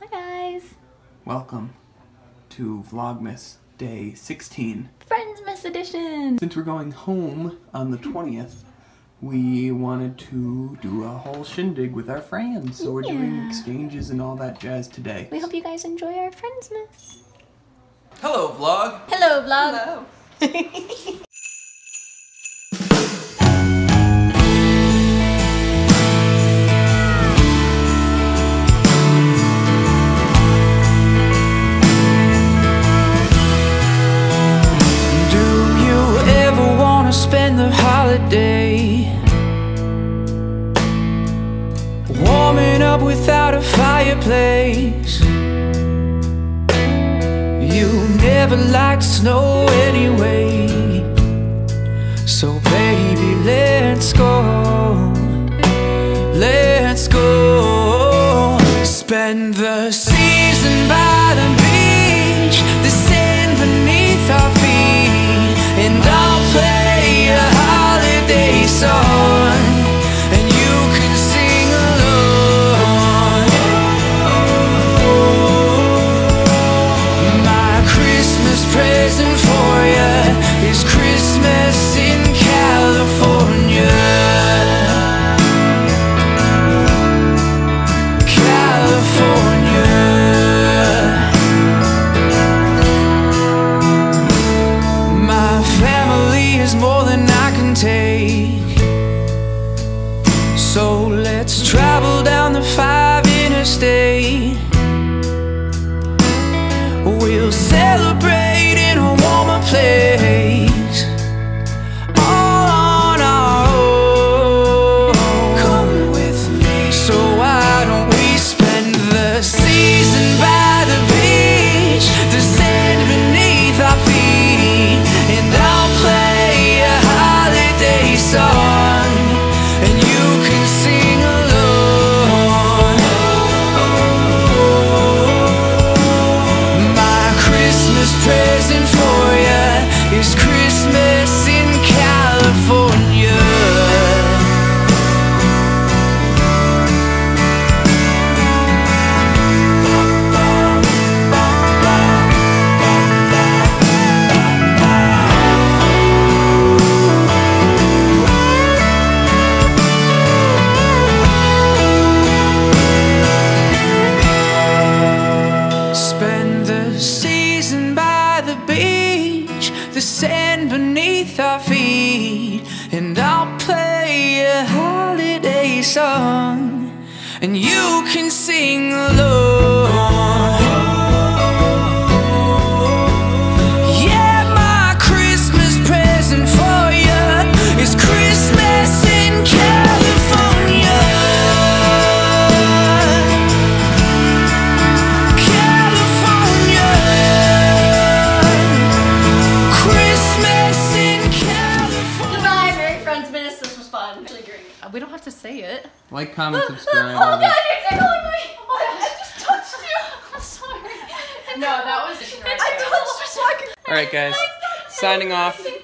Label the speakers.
Speaker 1: Hi guys!
Speaker 2: Welcome to Vlogmas Day 16.
Speaker 1: Friendsmas edition!
Speaker 2: Since we're going home on the 20th, we wanted to do a whole shindig with our friends. So we're doing exchanges and all that jazz today.
Speaker 1: We hope you guys enjoy our Friendsmas.
Speaker 2: Hello, Vlog!
Speaker 1: Hello, Vlog! Hello!
Speaker 3: Spend the holiday warming up without a fireplace. You never liked snow anyway, so baby, let's go. Let's go. Spend the season by the beach, the sand beneath our feet, and I'll play a holiday song, and you can sing along. My Christmas present for you is Christmas in California. So let's travel down the 5 interstate. We'll celebrate in a warmer place, all on our own. Come with me. So why don't we spend the season by the beach, the sand beneath our feet, and I'll play a holiday song, and you can sing along. My Christmas present for you is Christmas in California. Spend the season by the beach, the sand beneath our feet, and I'll play a holiday song, and you can sing along. Yeah, my Christmas present for you is Christmas in California.
Speaker 1: We don't have to say it.
Speaker 2: Like, comment, subscribe.
Speaker 1: Oh God, you're tickling me! Oh my God, I just touched you! I'm sorry. No, that was... I don't...
Speaker 2: Alright guys, signing off.